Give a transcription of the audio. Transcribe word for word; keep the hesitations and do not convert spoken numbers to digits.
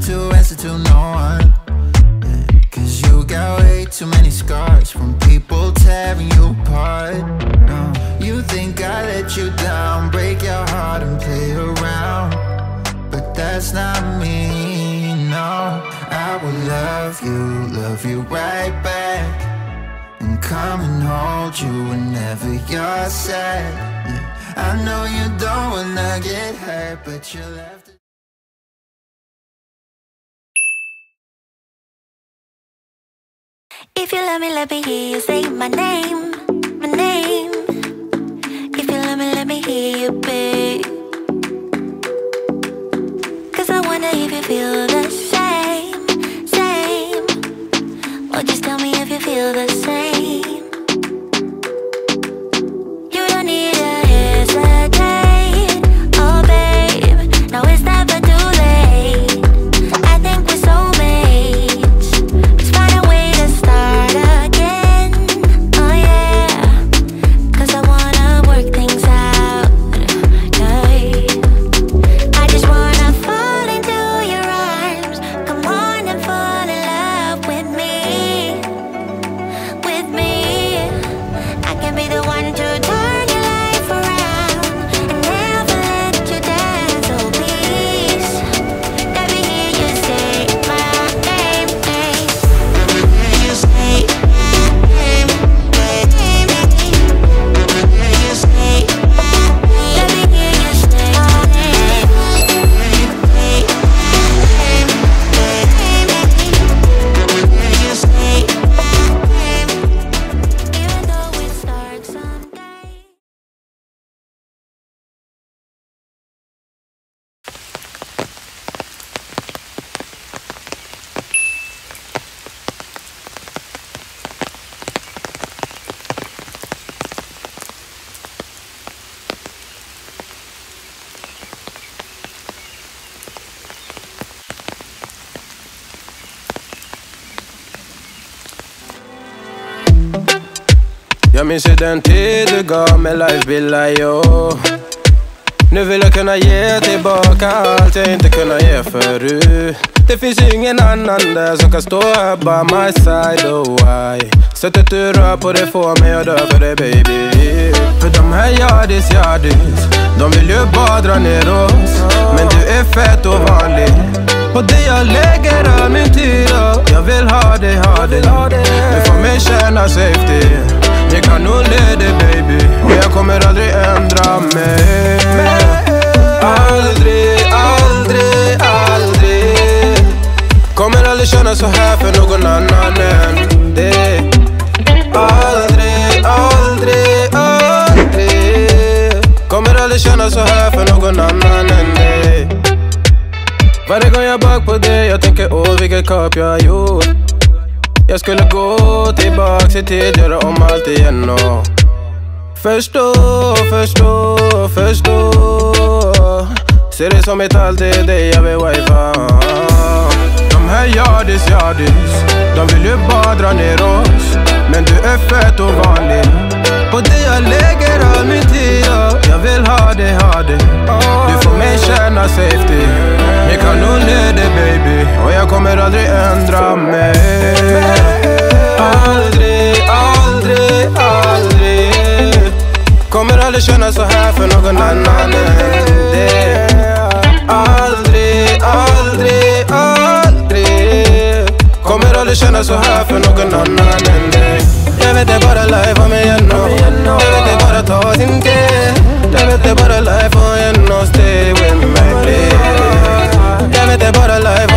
to answer to no one, yeah. Cause you got way too many scars from people tearing you apart. No, you think I let you down, break your heart and play around, but that's not me, no. I will love you, love you right back, and come and hold you whenever you're sad, yeah. I know you don't wanna get hurt, but you'll have to. If you love me, let me hear you say my name, my name. If you love me, let me hear you, babe. Cause I wonder if you feel the same, same. Or just tell me if you feel the same. You don't need to hesitate, oh babe. No, it's never too late. I think we're soulmates. Let's find a way to start again, oh yeah. Cause I wanna work things out, yeah. I just wanna fall into your arms. Come on and fall in love with me, with me. I can be the one to turn your life around and never let you down. So please, let me hear you say my name, name. Let me hear you say my name, name, name. Let me hear you say my name. Let me hear you say my name, name, name, name, name. Let me hear you say my name, even though it's dark someday. Jag minns ju den tid du gav mig life billar, yo. Nu vill jag kunna ge tillbaka allt jag inte kunnat ge förut. Det finns ju ingen annan där som kan stå här by my side, oh why. Sättet du rör på det får mig att dö för dig, baby. För de här yardis, yardis, de vill ju bara dra ner oss. Men du är fett och vanlig, och det jag lägger all min tid av. Jag vill ha dig, ha dig. Du får mig känna safety. Jag kan nog leda, baby, och jag kommer aldrig ändra mig. Aldrig, aldrig, aldrig. Kommer aldrig känna så här för någon annan än dig. Aldrig, aldrig, aldrig. Kommer aldrig känna så här för någon annan än dig. Varje gång jag bak på dig, jag tänker åh vilket kap jag har gjort. Jag skulle gå tillbaks i tid, göra om allt igen och förstå, förstå, förstå. Ser det som ett allt, det är dig jag vill wifa. De här yardis, yardis, de vill ju bara dra ner oss. Men du är fett och vanlig, och det jag lägger all min tid av. Jag vill ha dig, ha dig. Du får mig känna safety. Jag kan nog leda, baby, och jag kommer aldrig ändra mig. Aldrig, aldrig, aldrig. Kommer aldrig känna så här för någon annan än dig. Aldrig, aldrig, aldrig. Kommer aldrig känna så här för någon annan än dig. Jag vet det bara life om igen och jag vet det bara ta sin tid. Jag vet det bara life om igen och stay with me, please. Jag vet det bara life